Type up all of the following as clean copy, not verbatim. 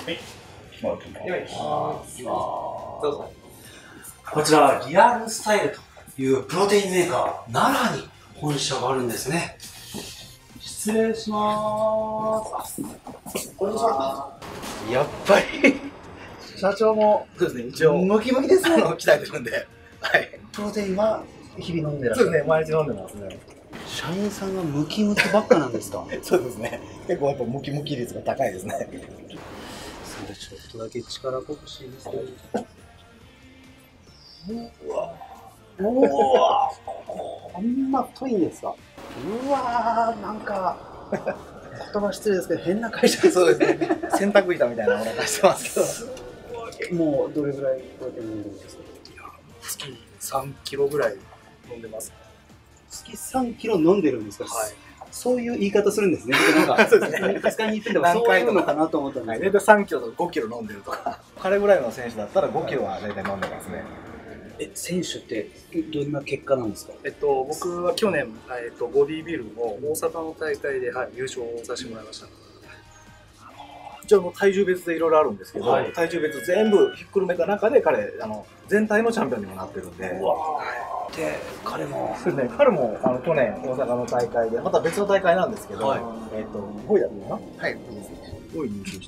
はい。もらってもらいます。 どうぞ。 こちら、リアルスタイルというプロテインメーカー、奈良に本社があるんですね。失礼しまーす。こんにちは。やっぱり、社長も、 そうですね、一応、 ムキムキですね。 鍛えてるんで。はい。 プロテインは日々飲んでらっしゃる。 そうですね、毎日飲んでますね。 社員さんがムキムキばっかなんですか？ そうですね。結構やっぱムキムキ率が高いですね。 それちょっとだけ力こぶしいですね。うわこんな太いんですか？うわー、なんか言葉失礼ですけど変な会社。 そうですね。洗濯板みたいなお腹してますけど。 もうどれぐらいこうやって飲んでるんですか？ 月3キロぐらい飲んでます。 月3キロ飲んでるんですか？ はい。 そういう言い方するんですね。なんかそうですね。 2日に1遍とかそういうのかなと思ったんですけど。 大体3キロとか5キロ飲んでるとか。彼ぐらいの選手だったら5キロは大体飲んでますね。 選手ってどんな結果なんですか？ 僕は去年、ボディービルの大阪の大会で、はい、優勝させてもらいました。 一応体重別でいろいろあるんですけど、 はい、 体重別全部ひっくるめた中で彼全体のチャンピオンにもなってるんで。 うわー、で彼もそうですね、彼も去年大阪の大会でまた別の大会なんですけど、 はい、 5位だったかな。はい、5位入賞して。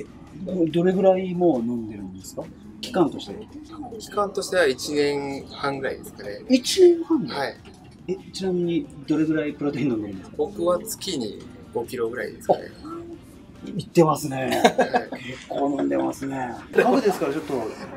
どれぐらいもう飲んでるんですか？期間としては1年半ぐらいですかね。 1年半で、 はい。 ちなみにどれぐらいプロテイン飲んでるんですか？ 僕は月に5キロぐらいですかね。 いってますね。 はい、 結構飲んでますね。株ですからちょっと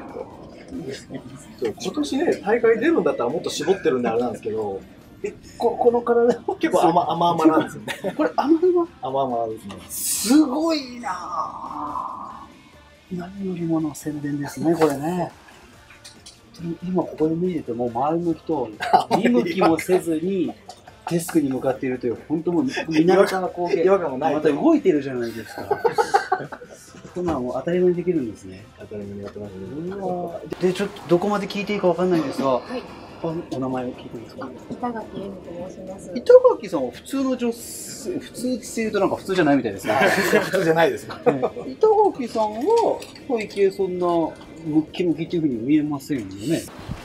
今年ね、大会出るんだったらもっと絞ってるんであれなんですけど、 この体結構甘々なんですよね。 これ甘々 甘々ですね。 すごいなぁ。何よりもの宣伝ですね、これね。今ここで見てても周りの人見向きもせずにデスクに向かっているという本当もう見慣れた光景。 違和感もない。 また動いてるじゃないですか。そんなのもう当たり前にできるんですね。 当たり前にやってますね。 でちょっとどこまで聞いていいかわかんないんですが、 はい、 お名前を聞いていいですか？ 板垣恵美と申します。 板垣さんは普通の女性、普通って言うとなんか普通じゃないみたいですね。 普通じゃないですか。 板垣さんは最近そんなムッキムキっていうふうに見えませんよね。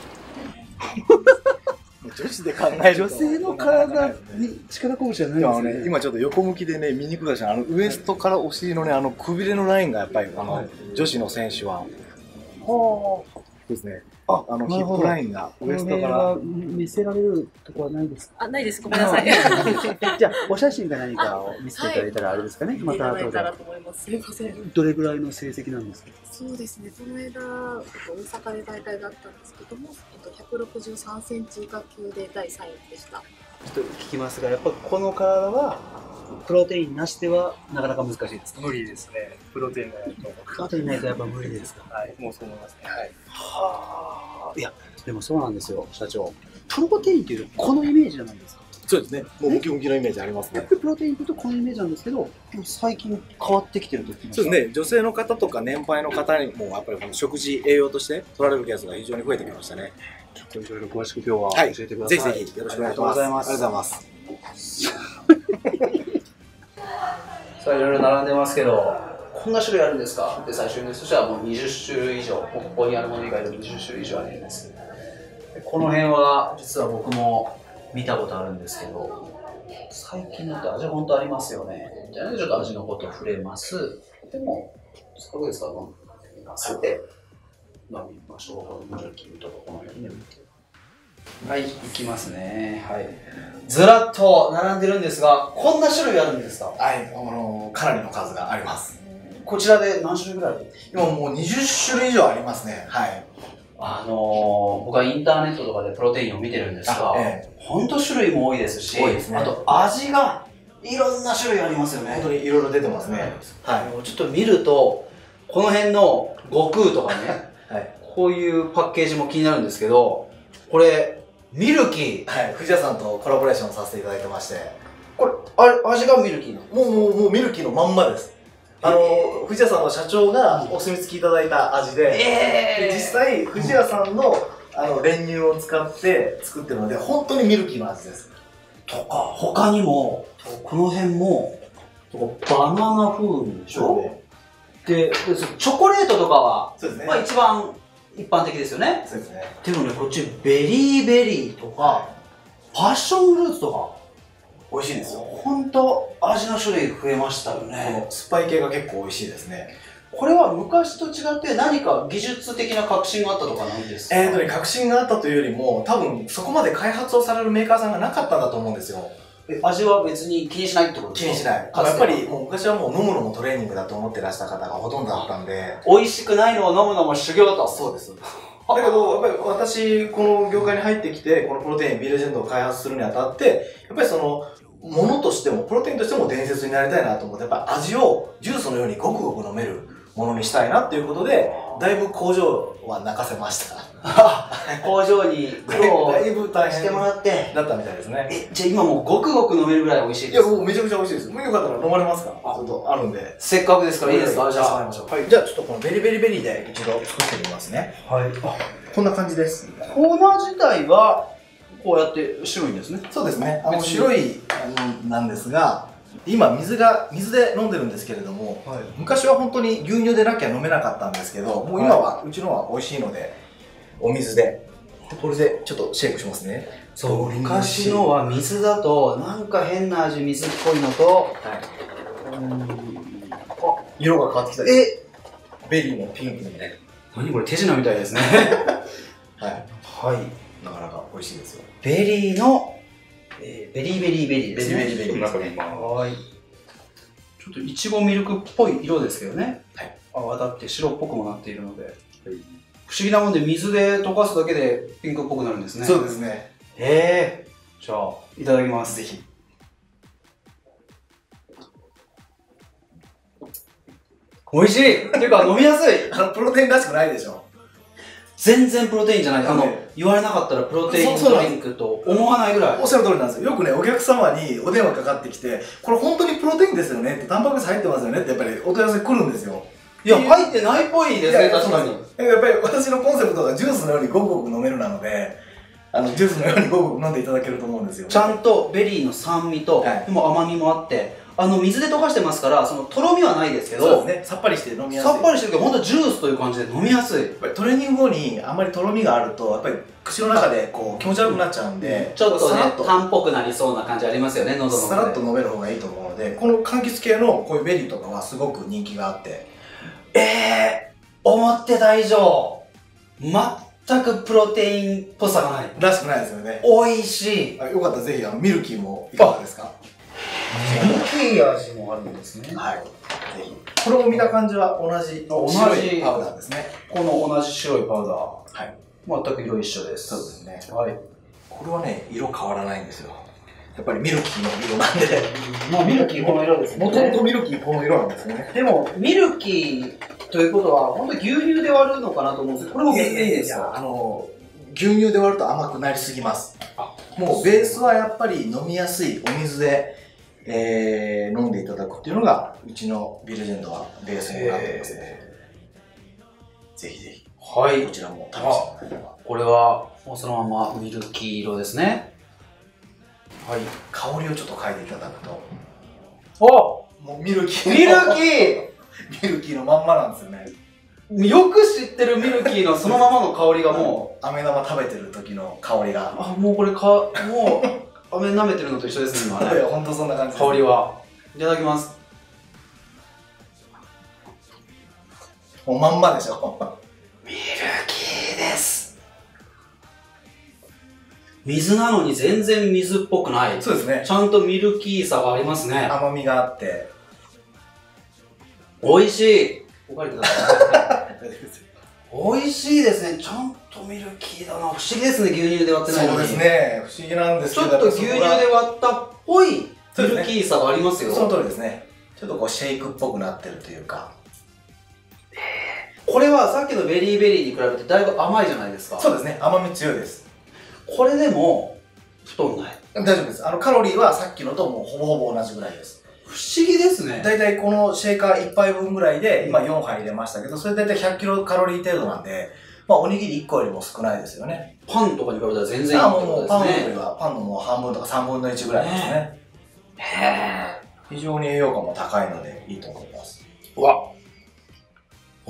女子で考えると女性の体に力こぶじゃないですね。 今ちょっと横向きでね見にくいし、ウエストからお尻のねくびれのラインがやっぱり女子の選手はそうですね。ヒップラインがウエストから見せられるとこはないですか？ あ、ないです。ごめんなさい。 じゃあお写真か何かを見せていただいたらあれですかね。また後で。 と思います。すみません。 どれぐらいの成績なんですか？ そうですね。この間大阪で大会があったんですけども、163センチ以下級で第3位でした。 ちょっと聞きますが、やっぱこの体はプロテインなしではなかなか難しいですか？ 無理ですね。プロテインがないと。 プロテインないとやっぱ無理ですか？ はい、もうそう思いますね。はい。 はあ。いや、でもそうなんですよ、社長。プロテインっていうとこのイメージじゃないですか。 そうですね。もうムキムキのイメージありますね。 プロテインっていうとこのイメージなんですけど、最近変わってきてると聞きました。 そうですね。女性の方とか年配の方にもやっぱりこの食事栄養として取られるケースが非常に増えてきましたね。 ちょっといろいろ詳しく今日ははい、 教えてください。 ぜひぜひよろしくお願いします。 ありがとうございます。 ありがとうございます。 さあいろいろ並んでますけど、こんな種類あるんですかって最初にとしてはもう20種類以上、ここにあるもの以外でも20種類以上あるんです。この辺は実は僕も見たことあるんですけど、最近のって味本当ありますよね。じゃあちょっと味のこと触れます。でも、どうですか、飲みますで飲みましょう。ミルキーとかこの辺で見て。はい、いきますね。はい。ずらっと並んでるんですが、こんな種類あるんですか？ はい、かなりの数があります。 こちらで何種類ぐらいあるんですか？ 今もう20種類以上ありますね。はい。 僕はインターネットとかでプロテインを見てるんですが、本当種類も多いですし、 多いですね。 あと味がいろんな種類ありますよね。 本当にいろいろ出てますね。 はい。ちょっと見ると、この辺の悟空とかね、 はい、 こういうパッケージも気になるんですけど、これ、ミルキー。 はい、藤谷さんとコラボレーションさせていただいてまして。 これ、味がミルキーなの？ もうミルキーのまんまです。藤谷さんの社長がお墨付きいただいた味で、で実際、藤谷さんの練乳を使って作ってるので、本当にミルキーの味です。 とか、他にも、この辺も、バナナ風味でしょ？ で、チョコレートとかは、 そうですね。 まあ一番一般的ですよね。 そうですね。 でもね、こっちベリーベリーとか、パッションフルーツとか、 美味しいですよ。 ほんと味の種類増えましたよこね。 のスパイ系が結構美味しいですね。 これは昔と違って何か技術的な革新があったとかなんですか？ 革新があったというよりも、多分そこまで開発をされるメーカーさんがなかったんだと思うんですよ。 味は別に気にしないってことですか？ 気にしない。やっぱりもう昔はもう飲むのもトレーニングだと思ってらした方がほとんどだったんで。 美味しくないのを飲むのも修行と。 そうです。だけど、やっぱり私、この業界に入ってきて、このプロテイン、ビレジェンドを開発するにあたって、やっぱりその、ものとしても、プロテインとしても伝説になりたいなと思って、やっぱり味をジュースのようにごくごく飲めるものにしたいなっていうことで、だいぶ工場は泣かせました。 工場に苦労だいぶ大変してもらって。 だったみたいですね。 じゃあ今もうごくごく飲めるぐらい美味しいいや、 です。 もうめちゃくちゃ美味しいです。もうよかったら飲まれますか？ちょっとあるんで。 せっかくですからいいですか？じゃあ。 はい。じゃあちょっとこのベリベリベリで一度作ってみますね。 はい。 こんな感じです。 粉自体は、こうやって白いんですね。 そうですね。白いなんですが、今水で飲んでるんですけれども、 はい、 昔は本当に牛乳でなきゃ飲めなかったんですけど、もう今は、うちのは美味しいので、お水で。これでちょっとシェイクしますね。 そう、昔のは水だと、なんか変な味、水っぽいのと、 色が変わってきた。ベリーのピンクにね。 何これ手品みたいですね。 はい。 はい。 なかなか美味しいですよ。 ベリーの、ベリーベリーベリーですね。 ベリーベリーベリー。 中に今はい。ちょっといちごミルクっぽい色ですけどね。はい。泡立って白っぽくもなっているので。不思議なもんで水で溶かすだけでピンクっぽくなるんですね。 そうですね。 じゃあ、いただきます。ぜひ。美味しいっていうか飲みやすい。 プロテインらしくないでしょ。 全然プロテインじゃない。言われなかったらプロテインドリンクと思わないぐらい。 おっしゃる通りなんですよ。よくね、お客様にお電話かかってきて、これ本当にプロテインですよねって、タンパク質入ってますよねって、やっぱりお問い合わせ来るんですよ。 いや、入ってないっぽいですね、確かに。 やっぱり私のコンセプトがジュースのようにごくごく飲めるなので、ジュースのようにごくごく飲んでいただけると思うんですよ。 ちゃんとベリーの酸味と、でも甘みもあって、水で溶かしてますから、そのとろみはないですけど、 そうですね、さっぱりして飲みやすい。 さっぱりしてるけど、ほんとジュースという感じで飲みやすい。 やっぱりトレーニング後にあんまりとろみがあると、やっぱり口の中でこう気持ち悪くなっちゃうんで、 ちょっとね、 タタンっぽくなりそうな感じありますよね、喉の。 さらっと飲める方がいいと思うので、この柑橘系のこういうベリーとかはすごく人気があって。 思ってた以上、全くプロテインっぽさがない。 らしくないですよね。 美味しい。 よかったらぜひミルキーもいかがですか？ ミルキー味もあるんですね。 はい。ぜひ。これを見た感じは同じ白いパウダーですね。 この同じ白いパウダー。 はい。 全く色一緒です。 そうですね。 はい。 これはね、色変わらないんですよ。やっぱりミルキーの色なんで。 もうミルキーこの色ですね。 もともとミルキーこの色なんですよね。 でも、ミルキーということは、本当に牛乳で割るのかなと思うんですけど、これも別にいいですか？ 牛乳で割ると甘くなりすぎます。もうベースはやっぱり飲みやすいお水で、飲んでいただくっていうのが、うちのビレジェンドはベースになっていますね。ぜひぜひ。 はい。 こちらも試してもらえれば。 これは、もうそのままミルキー色ですね。はい。 香りをちょっと嗅いでいただくと。もうミルキー。 ミルキミルキーのまんまなんですよね。 ーよく知ってるミルキーのそのままの香りがもう。飴玉食べてる時の香りが。 もうこれもう、飴舐めてるのと一緒ですね、今ね。 いや、ほんとそんな感じです。 香りは。いただきます。 もうまんまでしょ。 ミルキーです。水なのに全然水っぽくない。 そうですね。 ちゃんとミルキーさがありますね。 甘みがあって。 美味しい。おかわりください。美味しいですね。ちゃんとミルキーだな。不思議ですね、牛乳で割ってないのに。 そうですね。不思議なんですけど。 ちょっと牛乳で割ったっぽいミルキーさがありますよ。 その通りですね。ちょっとこうシェイクっぽくなってるというか。 これはさっきのベリーベリーに比べてだいぶ甘いじゃないですか。 そうですね。甘み強いです。 これでも太んない。 大丈夫です。カロリーはさっきのともうほぼほぼ同じぐらいです。 不思議ですね。 だいたいこのシェーカー1杯分ぐらいで、今4杯入れましたけど、それだいたい100キロカロリー程度なんで、まあおにぎり1個よりも少ないですよね。 パンとかに比べたら全然いいってことですね。 パンよりはパンのもう半分とか3分の1ぐらいですね。非常に栄養価も高いのでいいと思います。 うわ、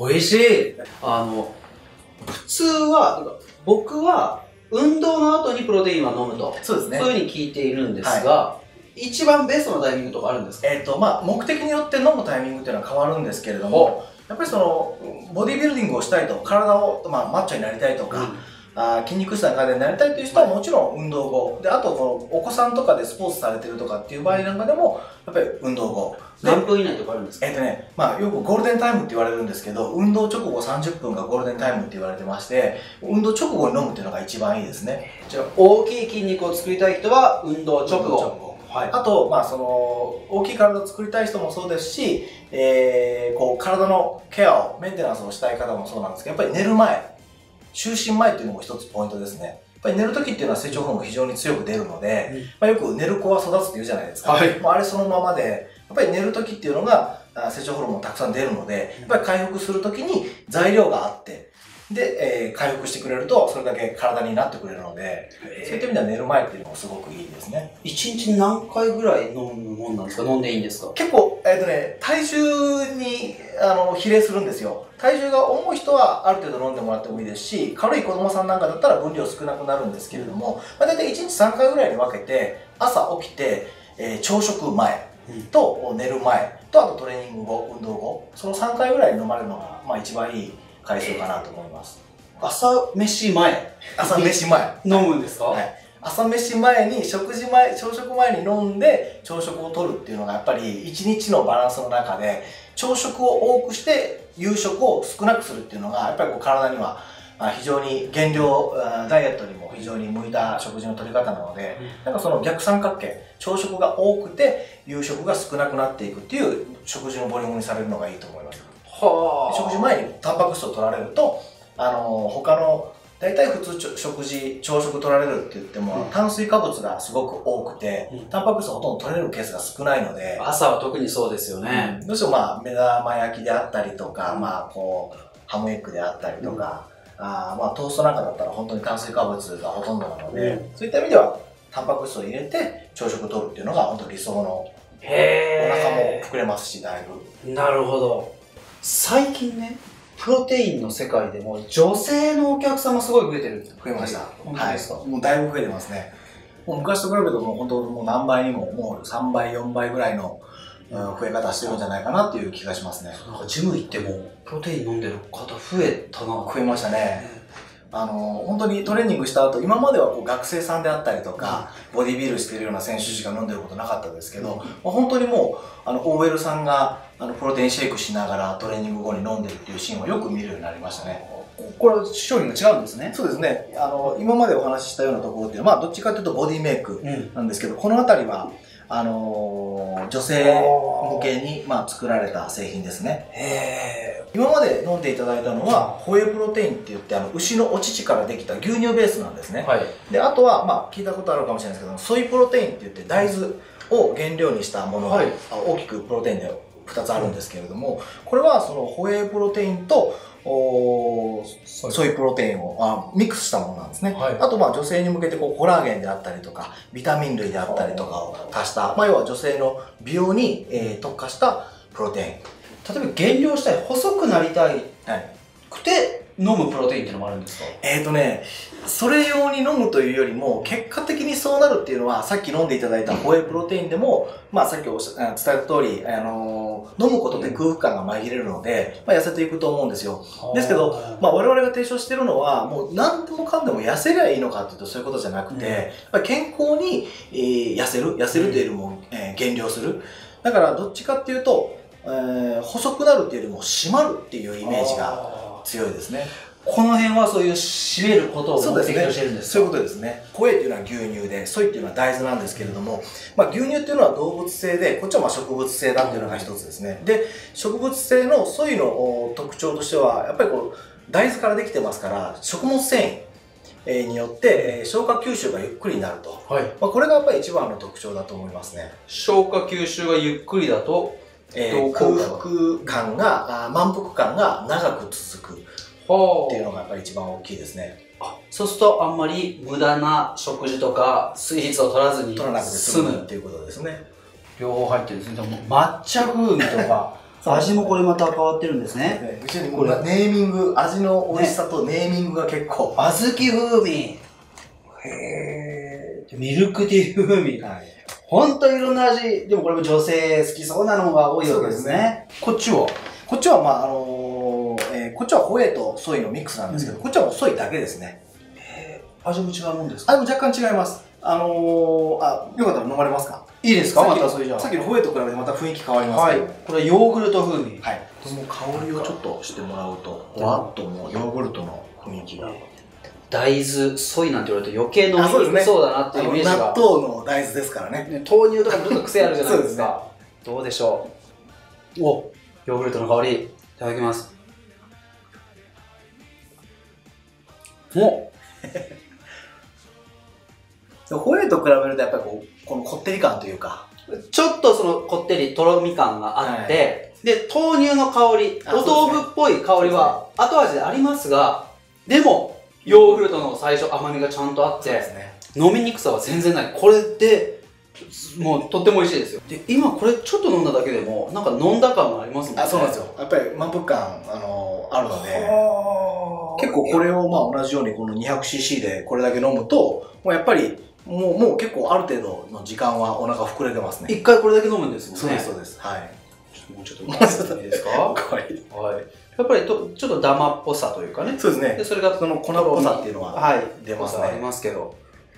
美味しい。普通は、僕は、運動の後にプロテインは飲むと。 そうですね。 そういうふうに聞いているんですが、一番ベストなタイミングとかあるんですか？ 目的によって飲むタイミングっていうのは変わるんですけれども、やっぱりボディビルディングをしたいと、体を、マッチョになりたいとか、筋肉質な体になりたいという人はもちろん運動後。で、あとお子さんとかでスポーツされてるとかっていう場合なんかでも、やっぱり運動後。 何分以内とかあるんですか？ よくゴールデンタイムって言われるんですけど、運動直後30分がゴールデンタイムって言われてまして、運動直後に飲むっていうのが一番いいですね。 じゃあ、大きい筋肉を作りたい人は運動直後。 はい、あと、大きい体を作りたい人もそうですし、体のケアを、メンテナンスをしたい方もそうなんですけど、やっぱり寝る前、就寝前っていうのも一つポイントですね。やっぱり寝る時っていうのは成長ホルモンが非常に強く出るので、よく寝る子は育つって言うじゃないですか。あれそのままで、やっぱり寝る時っていうのが成長ホルモンたくさん出るので、やっぱり回復する時に材料があって、で、回復してくれると、それだけ体になってくれるので、そういった意味では寝る前っていうのもすごくいいですね。 1日何回ぐらい飲むもんなんですか？飲んでいいんですか？ 結構、体重に、比例するんですよ。体重が重い人はある程度飲んでもらってもいいですし、軽い子供さんなんかだったら分量少なくなるんですけれども、大体1日3回ぐらいに分けて、朝起きて、朝食前と寝る前と、あとトレーニング後、運動後、その3回ぐらい飲まれるのが、一番いい回数かなと思います。 朝飯前飲むんですか？ はい。朝飯前に朝食前に飲んで朝食を取るっていうのがやっぱり一日のバランスの中で、朝食を多くして夕食を少なくするっていうのがやっぱり体には非常に減量ダイエットにも非常に向いた食事の取り方なので、なんかその逆三角形、朝食が多くて夕食が少なくなっていくっていう食事のボリュームにされるのがいいと思います。食事前にタンパク質を取られると、他の大体普通朝食取られるって言っても、炭水化物がすごく多くて、タンパク質ほとんど取れるケースが少ないので、 朝は特にそうですよね。 どうしても目玉焼きであったりとか、ハムエッグであったりとか、トーストなんかだったら本当に炭水化物がほとんどなので、そういった意味ではタンパク質を入れて朝食を取るっていうのが本当に理想の、お腹も膨れますし、だいぶ。 なるほど。最近ね、プロテインの世界でも女性のお客様すごい増えてる。 増えました。 本当ですか？ もうだいぶ増えてますね。もう昔と比べるともう本当もう何倍にも、もう3倍、4倍ぐらいの増え方してるんじゃないかなっていう気がしますね。 なんかジム行ってもプロテイン飲んでる方増えたな。 増えましたね。本当にトレーニングした後、今までは学生さんであったりとか、ボディビルしているような選手しか飲んでることなかったですけど、本当にもう、OL さんがプロテインシェイクしながらトレーニング後に飲んでるっていうシーンをよく見るようになりましたね。 これは商品が違うんですね。 そうですね。今までお話ししたようなところっていうのは、どっちかというとボディメイクなんですけど、このあたりは、女性向けに、作られた製品ですね。今まで飲んでいただいたのは、ホエイプロテインって言って、牛のお乳からできた牛乳ベースなんですね。で、あとは、聞いたことあるかもしれないですけど、ソイプロテインって言って、大豆を原料にしたものが、大きくプロテインで2つあるんですけれども、これはそのホエイプロテインとソイプロテインをミックスしたものなんですね。あと女性に向けてコラーゲンであったりとかビタミン類であったりとかを足した、要は女性の美容に特化したプロテイン。 例えば減量したい、細くなりたいくて飲むプロテインっていうのもあるんですか？ それ用に飲むというよりも、結果的にそうなるっていうのは、さっき飲んでいただいたホエイプロテインでも、さっき伝えた通り、飲むことで空腹感が紛れるので、痩せていくと思うんですよ。ですけど、我々が提唱しているのは、もう何でもかんでも痩せりゃいいのかっていうとそういうことじゃなくて、健康に痩せるというよりも減量する。だからどっちかっていうと、細くなるっていうよりも締まるっていうイメージが強いですね。 この辺はそういう締めることを目的としてるんですか？ そういうことですね。ホエイっていうのは牛乳で、ソイっていうのは大豆なんですけれども、牛乳っていうのは動物性で、こっちは植物性だっていうのが一つですね。で、植物性のソイの特徴としては、やっぱり大豆からできてますから、食物繊維によって消化吸収がゆっくりになると。これがやっぱり一番の特徴だと思いますね。 消化吸収がゆっくりだと、 空腹感が、満腹感が長く続くっていうのがやっぱり一番大きいですね。 そうするとあんまり無駄な食事とかスイーツを取らずに取らなくて済むっていうことですね。 両方入ってるんですね。でも抹茶風味とか味もこれまた変わってるんですね。 うちにこれネーミング、味の美味しさとネーミングが結構。 小豆風味。へー。ミルクティー風味。 はい。 ほんといろんな味。でもこれも女性好きそうなのが多いわけですね。こっちはこっちはまあこっちはホエイとソイのミックスなんですけど、こっちはもうソイだけですね。 味も違うもんですか？ あ、でも若干違います。よかったら飲まれますか？ いいですか？またそれじゃあ。 さっきのホエイと比べてまた雰囲気変わりますはいけど。。 これはヨーグルト風味。 はい。もう香りをちょっとしてもらうと、わっともうヨーグルトの雰囲気が。 大豆、ソイなんて言われると余計飲みあそうですねにくそうだなっていうイメージが。 納豆の大豆ですからね。 ね、豆乳とかもちょっと癖あるじゃないですか。どうでしょう。お、ヨーグルトの香り。いただきます。おホエイと比べるとやっぱりこのこってり感というか。 ちょっとそのこってり、とろみ感があって、で、豆乳の香り、 あお豆腐っぽい香りは後味でありますが、でも、ヨーグルトの最初甘みがちゃんとあって、 ね。 飲みにくさは全然ない。これで、もうとっても美味しいですよ。で、今これちょっと飲んだだけでも、なんか飲んだ感がありますもんね。 あ、そうなんですよ。やっぱり満腹感、あるので、結構これをまあ同じようにこの 200cc でこれだけ飲むと、もうやっぱり、もう結構ある程度の時間はお腹膨れてますね。 一回これだけ飲むんですもんね。 そうです、そうです。はい。 もうちょっと飲んでいいですか？はこれい。やっぱりちょっとダマっぽさというかね。 そうですねで、。それがその粉っぽさっていうのは、 はい、 出ますねありますけど。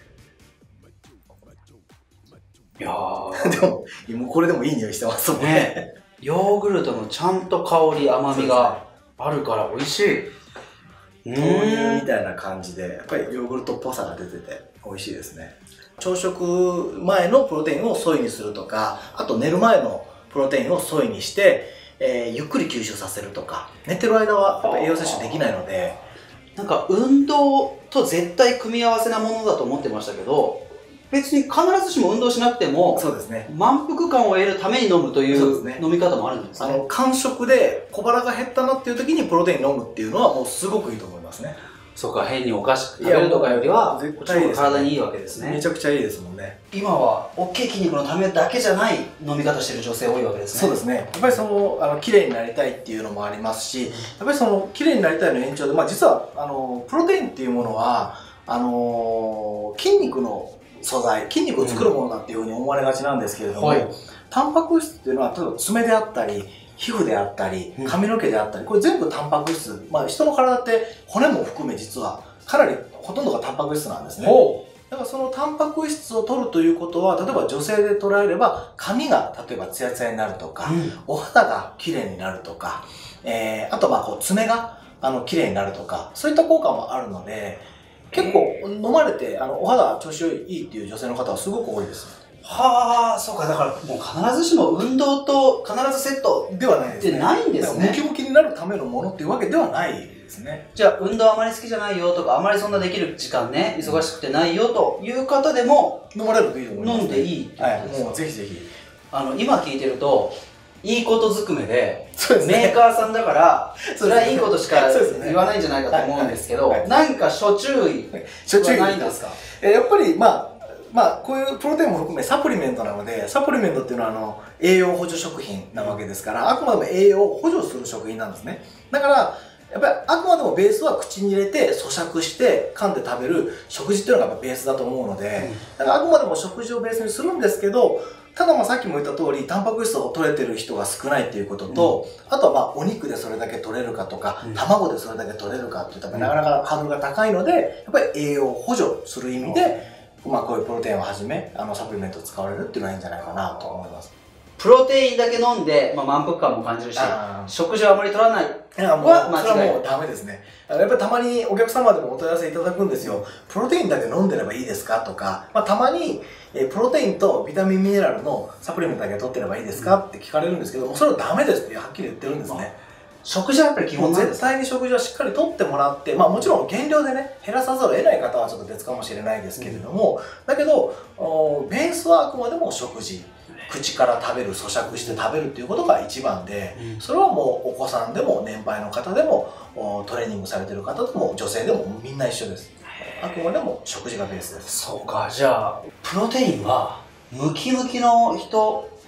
いやー、 でも、もうこれでもいい匂いしてますもんね。 ね、ヨーグルトのちゃんと香り、甘みがあるから美味しい。 豆乳みたいな感じで、やっぱりヨーグルトっぽさが出てて美味しいですね。朝食前のプロテインをソイにするとか、あと寝る前のプロテインをソイにして、ゆっくり吸収させるとか、寝てる間はやっぱ栄養摂取できないので、 なんか運動と絶対組み合わせなものだと思ってましたけど、別に必ずしも運動しなくてもそうですね。 満腹感を得るために飲むといそうですねう飲み方もあるんですね。 間食で小腹が減ったなっていう時にプロテイン飲むっていうのはもうすごくいいと思いますね。 そうか、変にお菓子食べるとかよりは、 絶こっち対いいですねの体にいいわけですね。 めちゃくちゃいいですもんね。 今は大きい筋肉のためだけじゃない飲み方してる女性多いわけですね。 そうですね。やっぱり綺麗になりたいっていうのもありますし、やっぱり綺麗になりたいの延長で、実は、プロテインっていうものは、筋肉の素材、筋肉を作るものだっていうふうに思われがちなんですけれども、 はい、 タンパク質っていうのは、例えば爪であったり、皮膚であったり、髪の毛であったり、これ全部タンパク質。人の体って骨も含め実は、かなりほとんどがタンパク質なんですね。だからそのタンパク質を取るということは、例えば女性で捉えれば、髪が例えばツヤツヤになるとか、お肌が綺麗になるとか、あと爪が綺麗になるとか、そういった効果もあるので、結構飲まれてお肌調子いいっていう女性の方はすごく多いです。 はあ、そうか、だからもう必ずしも運動と必ずセットではないですね。 でないんですね。 ムキムキになるためのものっていうわけではないですね。 じゃあ運動あまり好きじゃないよとか、あまりそんなできる時間ね、忙しくてないよという方でも飲まれるといいと思います。 飲んでいいってことですか？ もうぜひぜひ。 今聞いてると、いいことずくめで、 そうですね。 メーカーさんだから、それはいいことしか言わないんじゃないかと思うんですけど、なんか諸注意はないんですか？ やっぱりこういうプロテインも含めサプリメントなので、サプリメントっていうのは栄養補助食品なわけですから、あくまでも栄養を補助する食品なんですね。だから、やっぱりあくまでもベースは口に入れて咀嚼して噛んで食べる食事っていうのがやっぱベースだと思うので、だからあくまでも食事をベースにするんですけど、たださっきも言った通り、タンパク質を取れてる人が少ないっていうことと、あとはお肉でそれだけ取れるかとか、卵でそれだけ取れるかっていったらなかなかハードルが高いので、やっぱり栄養を補助する意味で、こういうプロテインをはじめ、サプリメントを使われるっていうのはいいんじゃないかなと思います。 プロテインだけ飲んで、満腹感も感じるし、食事はあまり取らない。 それはもうダメですね。やっぱりたまにお客様でもお問い合わせいただくんですよ。プロテインだけ飲んでればいいですかとか、たまに、プロテインとビタミンミネラルのサプリメントだけ取ってればいいですかって聞かれるんですけども、それはダメですってはっきり言ってるんですね。 食事はやっぱり基本なんですか？ 絶対に食事はしっかりとってもらって、もちろん減量でね、減らさざるを得ない方はちょっと別かもしれないですけれども、だけど、ベースはあくまでも食事。口から食べる、咀嚼して食べるっていうことが一番で、それはもうお子さんでも年配の方でもトレーニングされてる方でも女性でもみんな一緒です。あくまでも食事がベースです。 そうか、じゃあプロテインはムキムキの人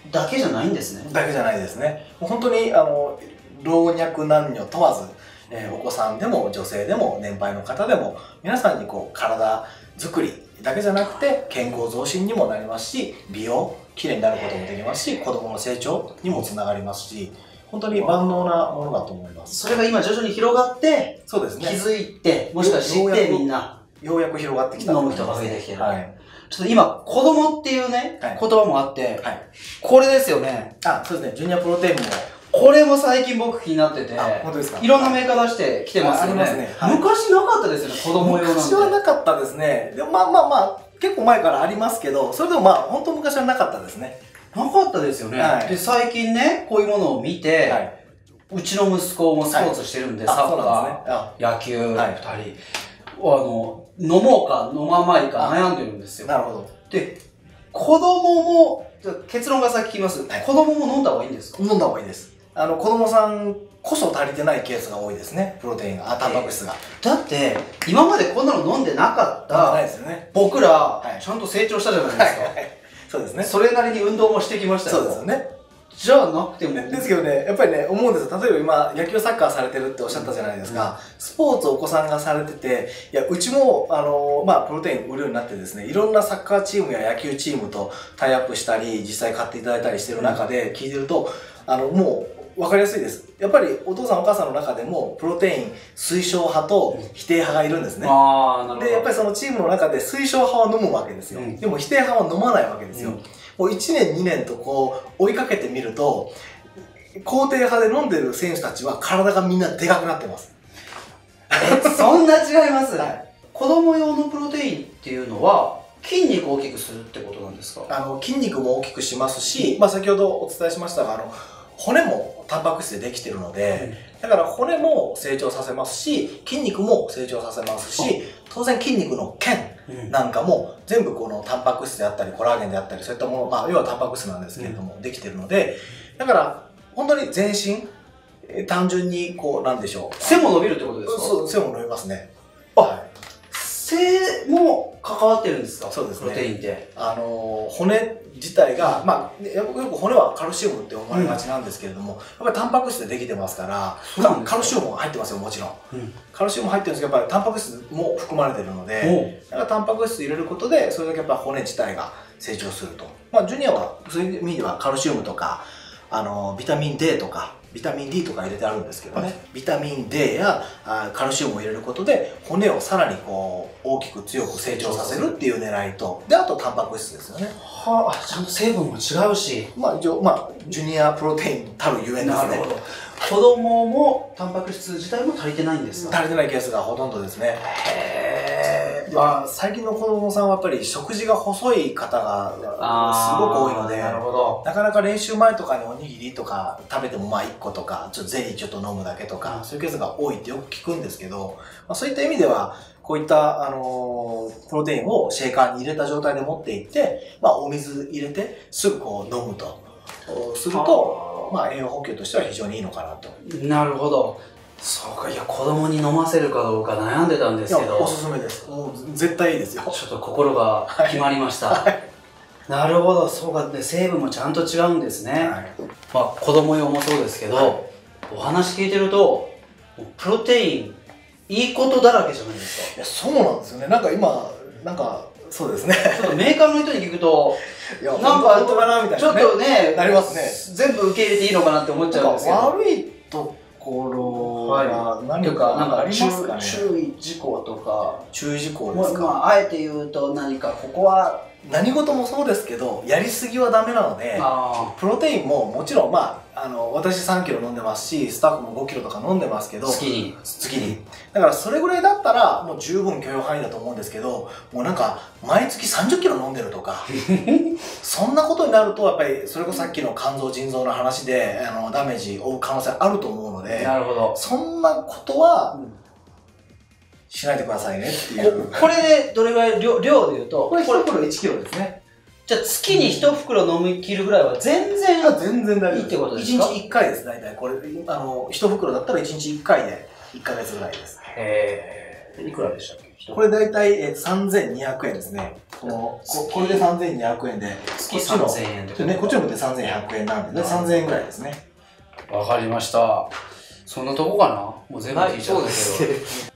だけじゃないんですね。 だけじゃないですね。もう本当に老若男女問わず、お子さんでも女性でも年配の方でも皆さんにこう体作りだけじゃなくて健康増進にもなりますし、美容きれいになることもできますし、子供の成長にもつながりますし、本当に万能なものだと思います。 それが今徐々に広がって、 そうですね。 気づいて、もしくは知ってみんなようやく広がってきた飲む人が増えてきてる。 はい。 ちょっと今、子供っていうね、 はい言葉もあって、 はい。 これですよね。 そうですね。ジュニアプロテインも。 これも最近僕気になってて、 本当ですか？ いろんなメーカー出してきてますよね。 ありますね。はい、 昔なかったですよね、子供用なんて。 昔はなかったですね。でもまあ、結構前からありますけど、それでも本当昔はなかったですね。 なかったですよね。 はい、 で、最近ね、こういうものを見て、はい、うちの息子もスポーツしてるんで、サッカー、野球、2人、飲もうか飲まないか悩んでるんですよ。 なるほど。 で、子供も、結論が先聞きます。子供も飲んだ方がいいんですか？ 飲んだ方がいいです。子供さんこそ足りてないケースが多いですね。プロテインが、タンパク質が。 だって、今までこんなの飲んでなかった、僕ら、ちゃんと成長したじゃないですか。 そうですね。 それなりに運動もしてきましたよ。 そうですよね。 じゃあなくても。 ですけどね、やっぱりね、思うんですよ。例えば今、野球サッカーされてるっておっしゃったじゃないですか。スポーツお子さんがされてて、いや、うちも、プロテイン売るようになってですね、いろんなサッカーチームや野球チームとタイアップしたり、実際買っていただいたりしてる中で聞いてると、もう、わかりやすいです。やっぱりお父さんお母さんの中でも、プロテイン推奨派と否定派がいるんですね。で、やっぱりそのチームの中で推奨派は飲むわけですよ。でも否定派は飲まないわけですよ。もう1年2年とこう追いかけてみると、肯定派で飲んでる選手たちは体がみんなでかくなってます。 そんな違います、はい、子供用のプロテインっていうのは筋肉を大きくするってことなんですか？ 筋肉も大きくしますし、先ほどお伝えしましたが、骨もタンパク質でできてるので、だから骨も成長させますし、筋肉も成長させますし、当然筋肉の腱なんかも全部このタンパク質であったりコラーゲンであったりそういったもの、要はタンパク質なんですけれども、できてるので、だから本当に全身単純にこうなんでしょう、 背も伸びるってことですか？ そう、背も伸びますね。 背も関わってるんですか？ そうですね。 プロテインって。 骨自体が、よく骨はカルシウムって思われがちなんですけれども、やっぱりタンパク質でできてますから、カルシウムも入ってますよ、もちろん。カルシウム入ってるんですけど、やっぱりタンパク質も含まれてるので、だからタンパク質入れることで、それだけやっぱ骨自体が成長すると。ジュニアは、そういう意味ではカルシウムとか、ビタミン D とか、ビタミン D とか入れてあるんですけどね、ビタミン D やカルシウムを入れることで骨をさらにこう大きく強く成長させるっていう狙いと、であとタンパク質ですよね。 はあ、ちゃんと成分も違うし、 一応ジュニアプロテインたるゆえんですね。 なるほど。子供もタンパク質自体も足りてないんですか？ 足りてないケースがほとんどですね。最近の子供さんはやっぱり食事が細い方がすごく多いので、なかなか練習前とかにおにぎりとか食べても1個とか、ちょっとゼリーちょっと飲むだけとか、そういうケースが多いってよく聞くんですけど、そういった意味では、こういったプロテインをシェーカーに入れた状態で持っていって、お水入れてすぐこう飲むとすると、栄養補給としては非常にいいのかなと。 なるほど。そうか、いや、子供に飲ませるかどうか悩んでたんですけど。 おすすめです。もう絶対いいですよ。 ちょっと心が決まりました。なるほど、そうか、で成分もちゃんと違うんですね。子供用もそうですけど、お話聞いてると、プロテイン、いいことだらけじゃないですか。 いや、そうなんですよね。今、そうですね。 ちょっとメーカーの人に聞くと、ちょっとね、 なりますね。 全部受け入れていいのかなって思っちゃうんですけど。 悪いところが何かありますかね。 注意事項とか。 注意事項ですか。 あえて言うと何か、ここは、 何事もそうですけど、やりすぎはダメなので、プロテインももちろん、私3キロ飲んでますし、スタッフも5キロとか飲んでますけど、 月に。 だからそれぐらいだったら、もう十分許容範囲だと思うんですけど、もう毎月30キロ飲んでるとか、そんなことになると、やっぱり、それこそさっきの肝臓、腎臓の話で、ダメージを負う可能性あると思うので、 なるほど。 そんなことは、しないでくださいねっていう。 これでどれぐらい量で言うと、 これ1袋1キロですね。 じゃあ月に1袋飲み切るぐらいは全然いいってことですか ？1日1回です、大体。これ、1袋だったら1日1回で1ヶ月ぐらいです。 いくらでしたっけ？ これ大体3200円ですね。 これで3200円で、 月3000円とか。 ね、こっちも3100円なんで、3000円ぐらいですね。 わかりました。そんなとこかなもう全部聞いちゃったけど。